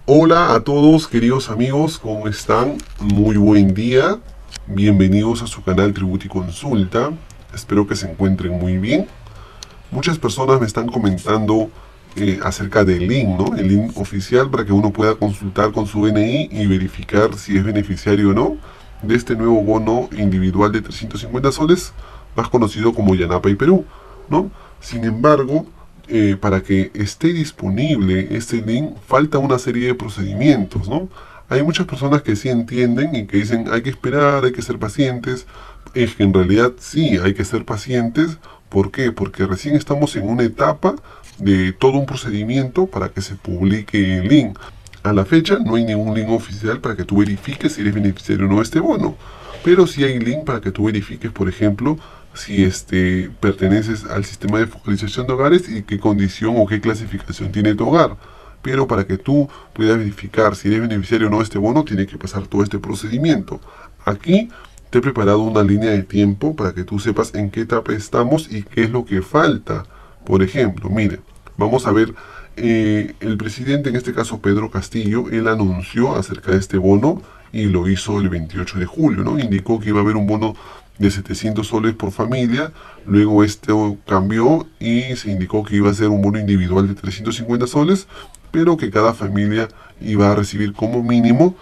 Hola a todos queridos amigos, ¿cómo están? Muy buen día, bienvenidos a su canal Tributi Consulta, espero que se encuentren muy bien. Muchas personas me están comentando acerca del link, ¿no? El link oficial para que uno pueda consultar con su DNI y verificar si es beneficiario o no de este nuevo bono individual de 350 soles, más conocido como Yanapay Perú, ¿no? Sin embargo, para que esté disponible este link, falta una serie de procedimientos, ¿no? Hay muchas personas que sí entienden y que dicen hay que esperar, hay que ser pacientes. Es que en realidad sí, hay que ser pacientes. ¿Por qué? Porque recién estamos en una etapa de todo un procedimiento para que se publique el link. A la fecha no hay ningún link oficial para que tú verifiques si eres beneficiario o no de este bono. Pero sí hay link para que tú verifiques, por ejemplo, si perteneces al sistema de focalización de hogares y qué condición o qué clasificación tiene tu hogar. Pero para que tú puedas verificar si eres beneficiario o no de este bono, tiene que pasar todo este procedimiento. Aquí te he preparado una línea de tiempo para que tú sepas en qué etapa estamos y qué es lo que falta. Por ejemplo, mire, vamos a ver, el presidente, en este caso Pedro Castillo, él anunció acerca de este bono y lo hizo el 28 de julio, ¿no? Indicó que iba a haber un bono de 700 soles por familia, luego esto cambió y se indicó que iba a ser un bono individual de 350 soles, pero que cada familia iba a recibir como mínimo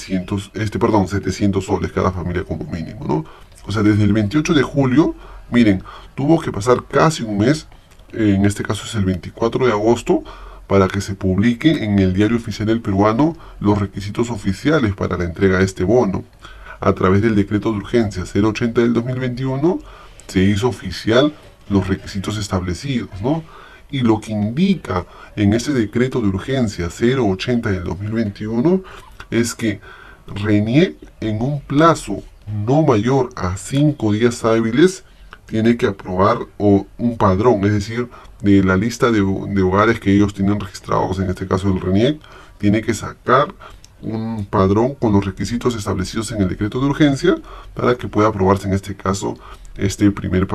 700 soles cada familia como mínimo, ¿no? O sea, desde el 28 de julio, miren, tuvo que pasar casi un mes, en este caso es el 24 de agosto, para que se publique en el Diario Oficial del Peruano los requisitos oficiales para la entrega de este bono. A través del decreto de urgencia 080 del 2021 se hizo oficial los requisitos establecidos, ¿no? Y lo que indica en ese decreto de urgencia 080 del 2021 es que RENIEC, en un plazo no mayor a 5 días hábiles, tiene que aprobar un padrón, es decir, de la lista de hogares que ellos tienen registrados, en este caso el RENIEC, tiene que sacar un padrón con los requisitos establecidos en el decreto de urgencia para que pueda aprobarse en este caso este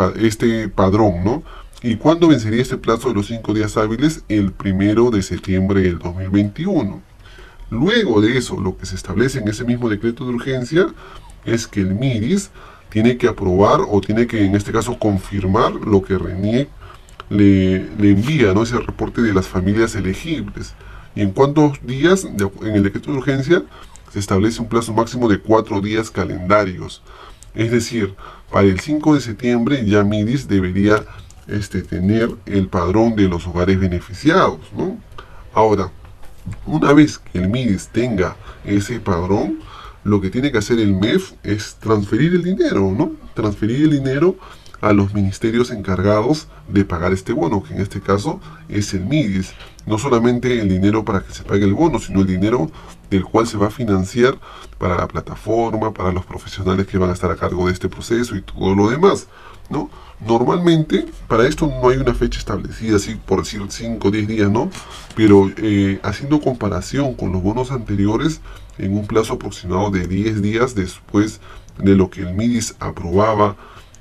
padrón, ¿no? ¿Y cuándo vencería este plazo de los 5 días hábiles? El 1 de septiembre del 2021. Luego de eso, lo que se establece en ese mismo decreto de urgencia es que el MIDIS tiene que aprobar o tiene que, en este caso, confirmar lo que RENIEC le envía, ¿no? Ese reporte de las familias elegibles. ¿Y en cuántos días? En el decreto de urgencia se establece un plazo máximo de 4 días calendarios. Es decir, para el 5 de septiembre ya MIDIS debería tener el padrón de los hogares beneficiados, ¿no? Ahora, una vez que el MIDIS tenga ese padrón, lo que tiene que hacer el MEF es transferir el dinero, ¿no? Transferir el dinero a los ministerios encargados de pagar este bono, que en este caso es el MIDIS. No solamente el dinero para que se pague el bono, sino el dinero del cual se va a financiar para la plataforma, para los profesionales que van a estar a cargo de este proceso y todo lo demás, ¿no? Normalmente, para esto no hay una fecha establecida, así por decir 5 o 10 días, ¿no? Pero haciendo comparación con los bonos anteriores, en un plazo aproximado de 10 días después de lo que el MIDIS aprobaba,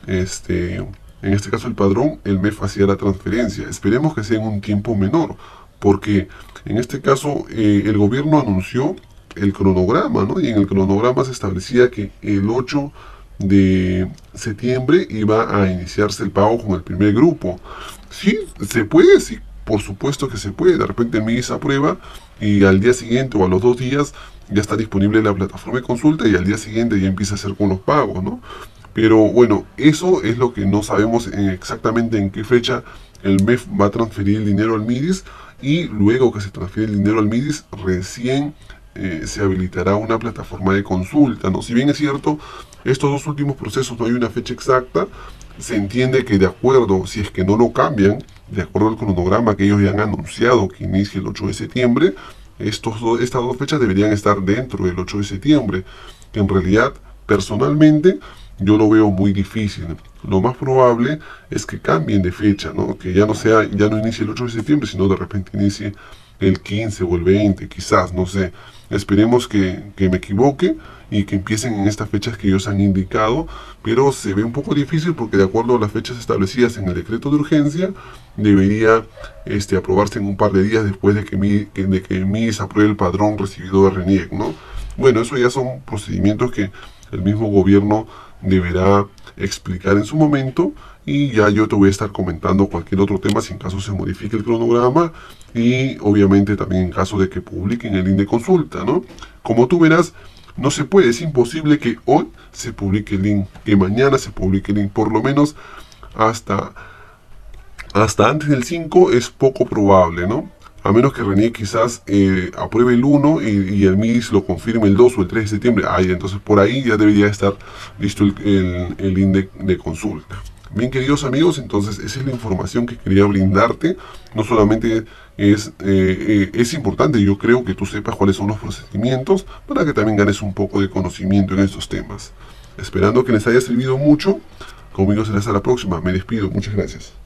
en este caso el padrón, el MEF hacía la transferencia. Esperemos que sea en un tiempo menor, porque en este caso el gobierno anunció el cronograma, ¿no? Y en el cronograma se establecía que el 8 de septiembre iba a iniciarse el pago con el primer grupo. Sí, se puede, sí, por supuesto que se puede. De repente el MIDIS aprueba y al día siguiente o a los 2 días ya está disponible la plataforma de consulta y al día siguiente ya empieza a hacer con los pagos, ¿no? Pero bueno, eso es lo que no sabemos exactamente en qué fecha el MEF va a transferir el dinero al MIDIS, y luego que se transfiere el dinero al MIDIS, recién se habilitará una plataforma de consulta, ¿no? Si bien es cierto, estos dos últimos procesos no hay una fecha exacta, se entiende que de acuerdo, si es que no lo cambian, de acuerdo al cronograma que ellos ya han anunciado que inicia el 8 de septiembre, estas dos fechas deberían estar dentro del 8 de septiembre, que en realidad, personalmente, yo lo veo muy difícil. Lo más probable es que cambien de fecha, ¿no? Que ya no inicie el 8 de septiembre, sino de repente inicie el 15 o el 20, quizás, no sé. Esperemos que me equivoque y que empiecen en estas fechas que ellos han indicado, pero se ve un poco difícil porque de acuerdo a las fechas establecidas en el decreto de urgencia, debería aprobarse en un par de días después de que MIS apruebe el padrón recibido de RENIEC, ¿no? Bueno, eso ya son procedimientos que el mismo gobierno deberá explicar en su momento, y ya yo te voy a estar comentando cualquier otro tema si en caso se modifique el cronograma, y obviamente también en caso de que publiquen el link de consulta, ¿no? Como tú verás, no se puede, es imposible que hoy se publique el link, que mañana se publique el link, por lo menos hasta antes del 5 es poco probable, ¿no? A menos que RENIEC quizás apruebe el 1 y el MIS lo confirme el 2 o el 3 de septiembre. Entonces por ahí ya debería estar listo el link de consulta. Bien, queridos amigos, entonces esa es la información que quería brindarte. No solamente es importante, yo creo que tú sepas cuáles son los procedimientos para que también ganes un poco de conocimiento en estos temas. Esperando que les haya servido mucho. Conmigo será hasta la próxima. Me despido. Muchas gracias.